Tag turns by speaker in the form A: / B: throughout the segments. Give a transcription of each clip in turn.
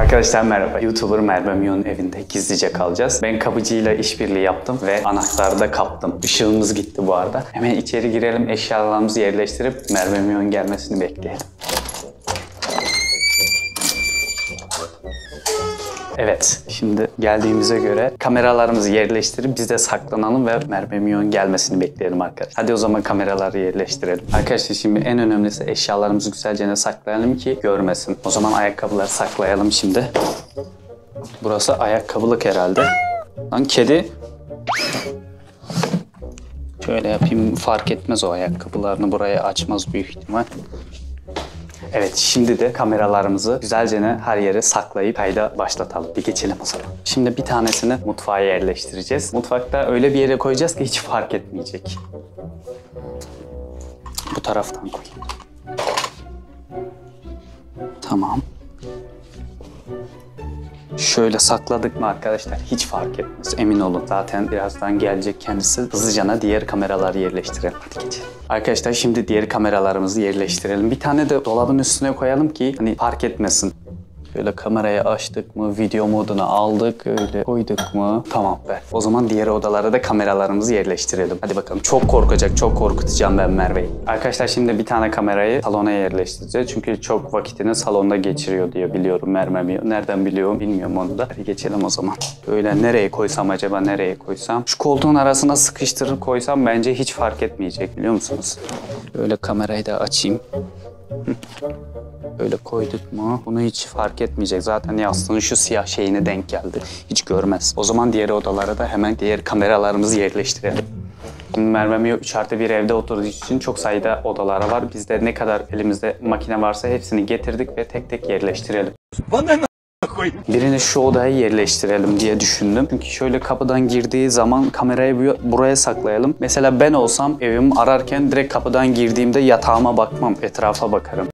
A: Arkadaşlar merhaba. YouTuber Merve Mion'un evinde gizlice kalacağız. Ben kapıcıyla işbirliği yaptım ve anahtarı da kaptım. Işığımız gitti bu arada. Hemen içeri girelim, eşyalarımızı yerleştirip Merve Mion'un gelmesini bekleyelim. Evet, şimdi geldiğimize göre kameralarımızı yerleştirip biz de saklanalım ve Merve Mion'un gelmesini bekleyelim arkadaşlar. Hadi o zaman kameraları yerleştirelim. Arkadaşlar şimdi en önemlisi eşyalarımızı güzelce saklayalım ki görmesin. O zaman ayakkabıları saklayalım şimdi. Burası ayakkabılık herhalde. Lan kedi. Şöyle yapayım, fark etmez o ayakkabılarını, buraya açmaz büyük ihtimal. Evet, şimdi de kameralarımızı güzelce her yere saklayıp kayda başlatalım. Bir geçelim o zaman. Şimdi bir tanesini mutfağa yerleştireceğiz. Mutfakta öyle bir yere koyacağız ki hiç fark etmeyecek. Bu taraftan koyayım. Tamam. Şöyle sakladık mı arkadaşlar hiç fark etmez, emin olun. Zaten birazdan gelecek kendisi. Hızlıca diğer kameraları yerleştirelim. Hadi geçelim. Arkadaşlar şimdi diğer kameralarımızı yerleştirelim. Bir tane de dolabın üstüne koyalım ki hani fark etmesin. Şöyle kamerayı açtık mı, video moduna aldık, öyle koyduk mu? Tamam be. O zaman diğer odalara da kameralarımızı yerleştirelim. Hadi bakalım. Çok korkacak, çok korkutacağım ben Merve'yi. Arkadaşlar şimdi bir tane kamerayı salona yerleştireceğiz. Çünkü çok vakitini salonda geçiriyor diye biliyorum Merve. Nereden biliyorum bilmiyorum onu da. Hadi geçelim o zaman. Öyle nereye koysam acaba, nereye koysam? Şu koltuğun arasına sıkıştırıp koysam bence hiç fark etmeyecek, biliyor musunuz? Öyle kamerayı da açayım. Öyle koyduk mu? Bunu hiç fark etmeyecek. Zaten yastığın şu siyah şeyine denk geldi. Hiç görmez. O zaman diğer odalara da hemen diğer kameralarımızı yerleştirelim. Merve Mio 3+1 evde oturduğu için çok sayıda odaları var. Biz de ne kadar elimizde makine varsa hepsini getirdik ve tek tek yerleştirelim. Birini şu odaya yerleştirelim diye düşündüm. Çünkü şöyle kapıdan girdiği zaman kamerayı buraya saklayalım. Mesela ben olsam evimi ararken direkt kapıdan girdiğimde yatağıma bakmam, etrafa bakarım.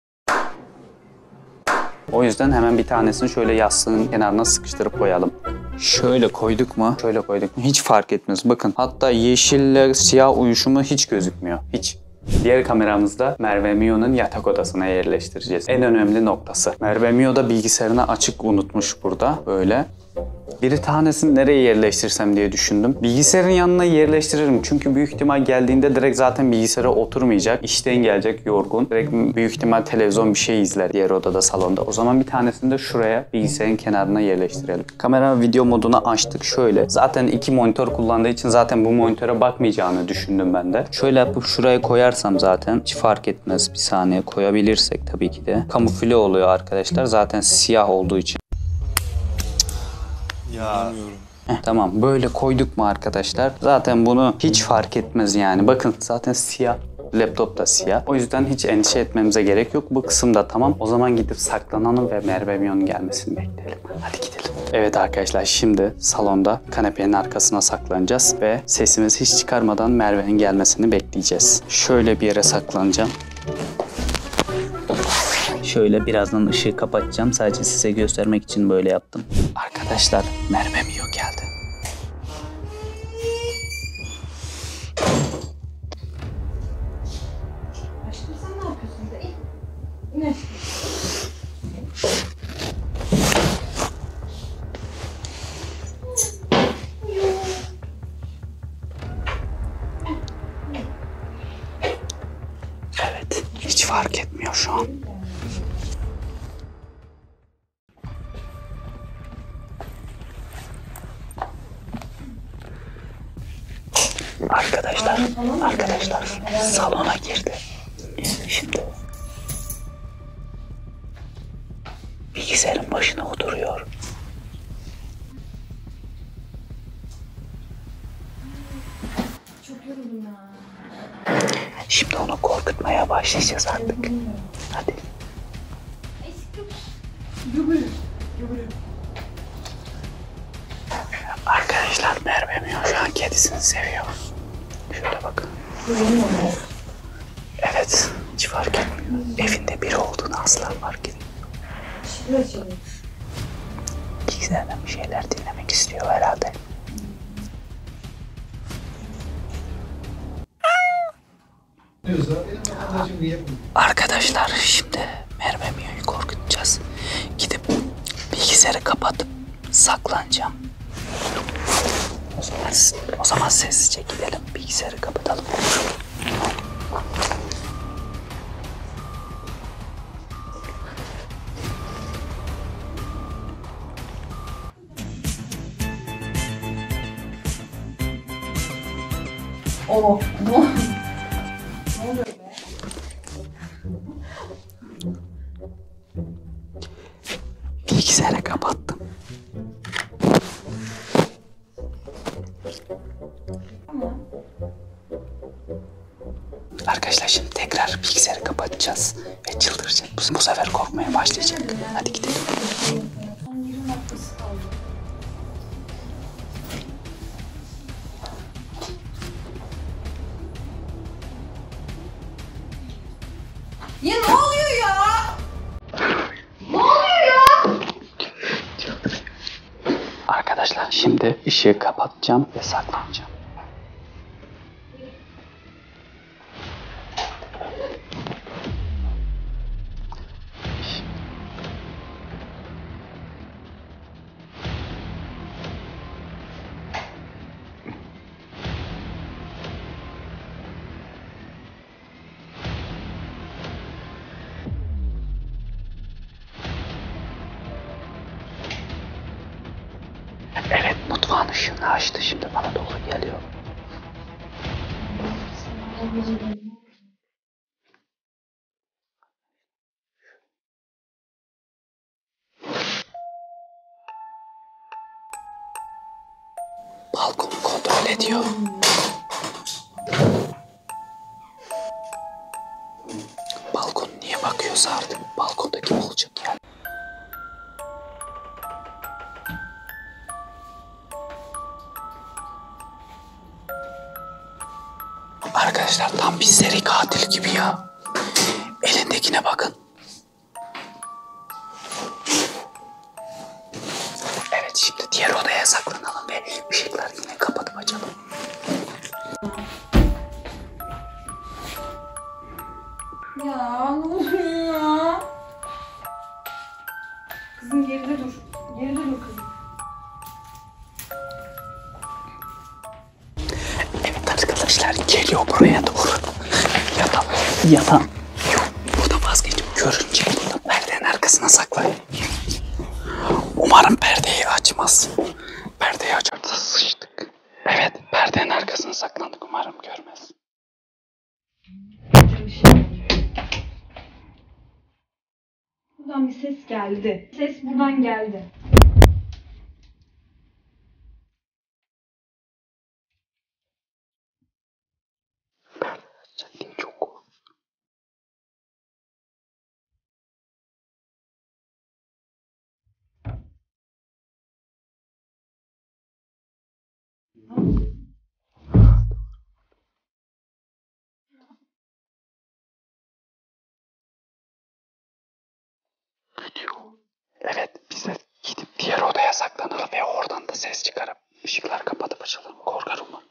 A: O yüzden hemen bir tanesini şöyle yastığın kenarına sıkıştırıp koyalım. Şöyle koyduk mu? Şöyle koyduk mu? Hiç fark etmez. Bakın hatta yeşille siyah uyuşumu hiç gözükmüyor. Hiç. Diğer kameramızda Merve Mion'un yatak odasına yerleştireceğiz. En önemli noktası. Merve Mio da bilgisayarını açık unutmuş burada. Böyle. Bir tanesini nereye yerleştirsem diye düşündüm. Bilgisayarın yanına yerleştiririm. Çünkü büyük ihtimal geldiğinde direkt zaten bilgisayara oturmayacak. İşten gelecek yorgun. Direkt büyük ihtimal televizyon bir şey izler diğer odada, salonda. O zaman bir tanesini de şuraya bilgisayarın kenarına yerleştirelim. Kamera video modunu açtık şöyle. Zaten 2 monitör kullandığı için zaten bu monitöre bakmayacağını düşündüm ben de. Şöyle yapıp şuraya koyarsam zaten hiç fark etmez. Bir saniye koyabilirsek tabii ki de. Kamufle oluyor arkadaşlar. Zaten siyah olduğu için. Ya. Tamam, böyle koyduk mu arkadaşlar? Zaten bunu hiç fark etmez yani. Bakın zaten siyah. Laptop da siyah. O yüzden hiç endişe etmemize gerek yok. Bu kısım da tamam. O zaman gidip saklanalım ve Merve Mion'un gelmesini bekleyelim. Hadi gidelim. Evet arkadaşlar, şimdi salonda kanepenin arkasına saklanacağız ve sesimizi hiç çıkarmadan Merve'nin gelmesini bekleyeceğiz. Şöyle bir yere saklanacağım. Şöyle birazdan ışığı kapatacağım. Sadece size göstermek için böyle yaptım. Arkadaşlar Merve Mio geldi.
B: Aşkım sen ne yapıyorsun da? İn aşkım.
A: Evet, hiç fark etmiyor şu an. Arkadaşlar salona girdi. Şimdi bilgisayarın başına oturuyor.
B: Çok yoruldum ya.
A: Şimdi onu korkutmaya başlayacağız artık. Hadi.
B: Aşkım. Göbürüm.
A: Arkadaşlar Merve Mio şu an kedisini seviyor. Şöyle bakın. Evet, hiç fark etmiyor. Evinde biri olduğunu asla fark etmiyor. Bilgisayardan bir şeyler dinlemek istiyor herhalde. Arkadaşlar şimdi Merve Mio'yu korkutacağız. Gidip bilgisayarı kapatıp saklanacağım. O zaman sessizce gidelim. Bilgisayarı kapatalım.
B: Oh. Ne oluyor be?
A: Bilgisayarı kapattım. Arkadaşlar şimdi tekrar bilgisayarı kapatacağız ve çıldıracak. Bu sefer korkmaya başlayacak. Hadi gidelim.
B: Ya ne oluyor ya? Ne oluyor ya?
A: Arkadaşlar şimdi ışığı kapatacağım ve saklanacağım. Evet, mutfağın ışığını açtı. Şimdi bana doğru geliyor. Balkonu kontrol ediyor. Balkon niye bakıyorsa artık balkonda kim olacak yani? Arkadaşlar tam bir seri katil gibi ya. Elindekine bakın. Evet şimdi diğer odaya saklanalım ve ışıkları yine kapatıp açalım.
B: Ya ne oluyor ya? Kızım geride dur. Geride dur kızım.
A: Evet arkadaşlar geliyor buraya doğru. Yatan. Yok burada vazgeçtim. Görünce burada perdenin arkasına saklayın. Umarım perdeyi açmaz. Perdeyi açarsa sıçtık. Evet perdenin arkasına saklandık. Umarım görmez.
B: Buradan bir ses geldi. Ses buradan geldi.
A: Çok korkuyorum. Evet biz de gidip diğer odaya saklanalım ve oradan da ses çıkarıp ışıkları kapatıp açalım. Korkarım mı?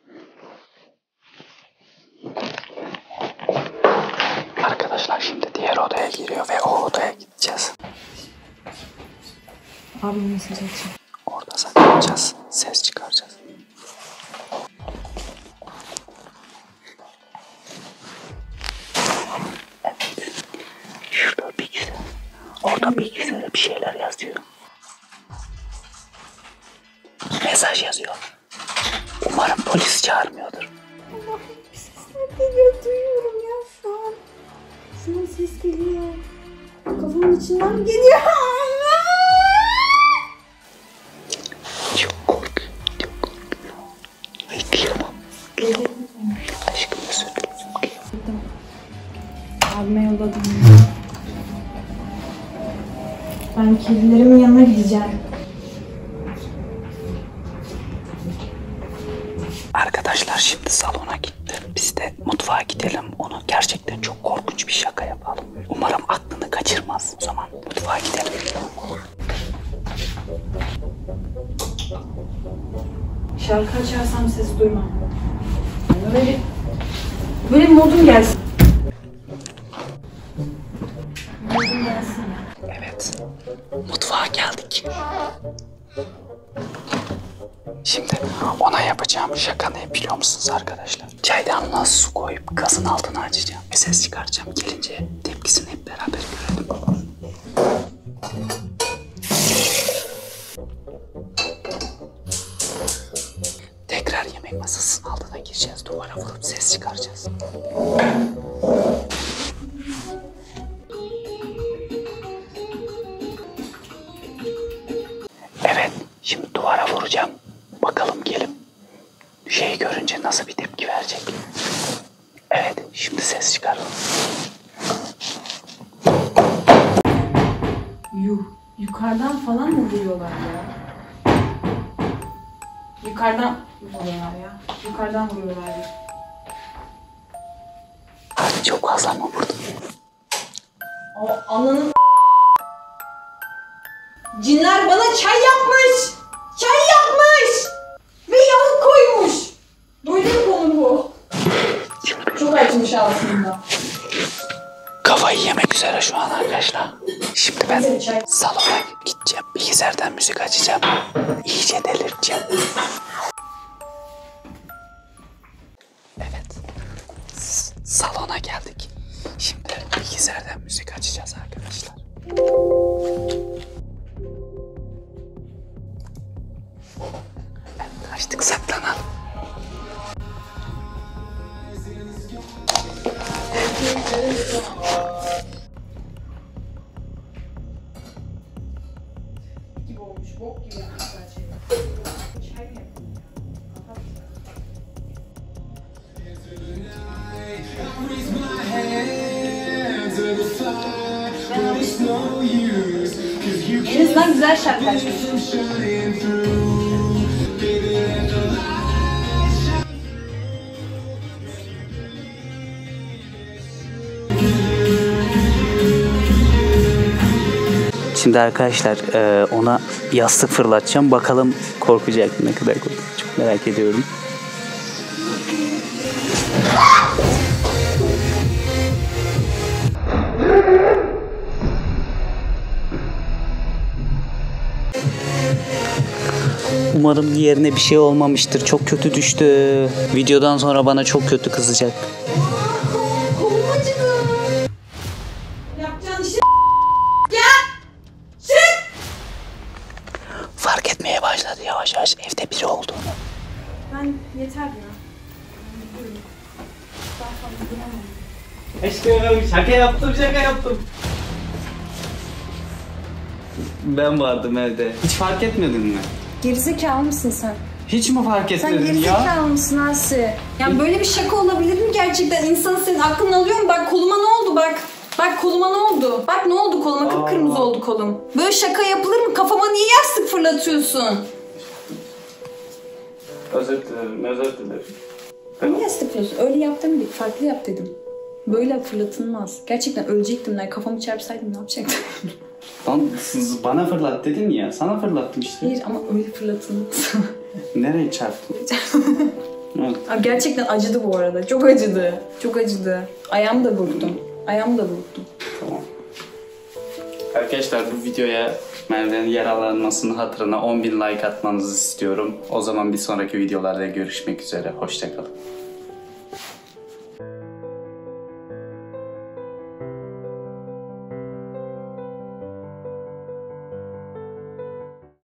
A: Arkadaşlar şimdi diğer odaya giriyor ve o odaya gideceğiz.
B: Abi mesaj açayım.
A: Orada saklanacağız. Ses çıkaracağız. Evet. Şurada bilgisayar. Orada bilgisayara bir şeyler yazıyor. Mesaj yazıyor. Umarım polis çağırmıyordur.
B: Allah'ım bir sesler geliyor. Duyuyorum ya şu an. Şu an ses geliyor. Kafamın içinden geliyor.
A: Çok korkuyorum. Çok korkuyorum. Ay kıyamam. Aşkım özür dilerim.
B: Abime yolladım. Ben kedilerimin yanına gideceğim.
A: Arkadaşlar şimdi salona gitti. Biz de mutfağa gidelim. Onu gerçekten çok korkunç bir şaka yapalım. Umarım aklını kaçırmaz. O zaman mutfağa gidelim.
B: Şarkı açarsam ses duymam. Böyle bir modum gelsin. Modum gelsin ya.
A: Evet. Mutfağa geldik. Şimdi ona yapacağım şaka ne biliyor musunuz arkadaşlar? Çaydanlığa su koyup gazın altını açacağım ve ses çıkaracağım. Gelince tepkisini hep beraber görelim. Tekrar yemek masasının altına gireceğiz. Duvara vurup ses çıkaracağız. Evet, şimdi duvara vuracağım. Bakalım gelip şeyi görünce nasıl bir tepki verecek. Evet, şimdi ses çıkaralım.
B: Yukarıdan falan mı vuruyorlar ya? Yukarıdan vuruyorlar ya. Yukarıdan vuruyorlar ya.
A: Çok fazla mı vurdun?
B: O ananın cinler bana çay yapmış. Çay yapmış. Ve yağ koymuş. Böyle bir konu bu. Çok açmış aslında.
A: Kafayı yemek üzere şu an arkadaşlar. Şimdi ben salona gideceğim. Bilgisayardan müzik açacağım. İyice delireceğim. Evet. Salona geldik. Şimdi bilgisayardan müzik açacağız arkadaşlar. Evet, açtık, saklanalım.
B: Gibi olmuş, bok gibi yapmışlar şeyi. Çay mı yapayım ya? En azından güzel şarkılar çıkıyor.
A: Şimdi arkadaşlar ona yastık fırlatacağım. Bakalım korkacak mı? Ne kadar korkacak? Çok merak ediyorum. Umarım yerine bir şey olmamıştır. Çok kötü düştü. Videodan sonra bana çok kötü kızacak.
B: Kolum acıdı. Yapacağın işi ya. Çık.
A: Fark etmeye başladı yavaş yavaş evde biri olduğunu.
B: Ben yeter ya. Daha fazla duramam.
A: Aşkım şaka yaptım. Ben vardım evde. Hiç fark etmedin mi?
B: Gerizekalı mısın sen?
A: Hiç mi fark
B: Sen
A: etmedin ya?
B: gerizekalı mısın Asi? Yani böyle bir şaka olabilir mi gerçekten? İnsanın senin aklını alıyor mu? Bak koluma ne oldu bak. Bak koluma ne oldu? Bak ne oldu koluma? Kıpkırmızı oldu kolum. Böyle şaka yapılır mı? Kafama niye yastık fırlatıyorsun?
A: Özür dilerim.
B: Niye yastık fırlatıyorsun? Öyle yaptım değil. Farklı yap dedim. Böyle fırlatılmaz. Gerçekten ölecektim ben. Kafamı çarpsaydım ne yapacaktım?
A: Lan siz bana fırlat dedin ya. Sana fırlattım işte.
B: Hayır ama öyle fırlatılmaz.
A: Nereye çarptın? Evet.
B: Abi gerçekten acıdı bu arada. Çok acıdı. Çok acıdı. Ayağımı da burktum.
A: Tamam. Arkadaşlar bu videoya Merve'nin yaralanmasının hatırına 10.000 like atmanızı istiyorum. O zaman bir sonraki videolarda görüşmek üzere. Hoşça kalın.